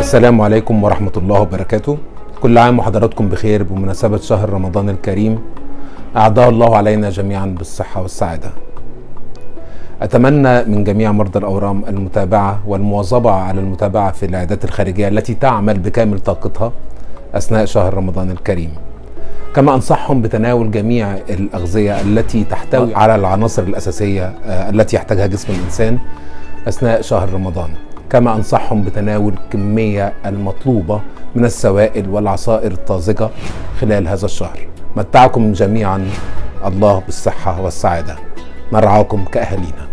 السلام عليكم ورحمة الله وبركاته. كل عام وحضراتكم بخير بمناسبة شهر رمضان الكريم، أعاده الله علينا جميعا بالصحة والسعادة. أتمنى من جميع مرضى الأورام المتابعة والمواظبة على المتابعة في العيادات الخارجية التي تعمل بكامل طاقتها أثناء شهر رمضان الكريم، كما أنصحهم بتناول جميع الأغذية التي تحتوي على العناصر الأساسية التي يحتاجها جسم الإنسان أثناء شهر رمضان، كما أنصحهم بتناول الكمية المطلوبة من السوائل والعصائر الطازجة خلال هذا الشهر. متعكم جميعا الله بالصحة والسعادة، نرعاكم كأهالينا.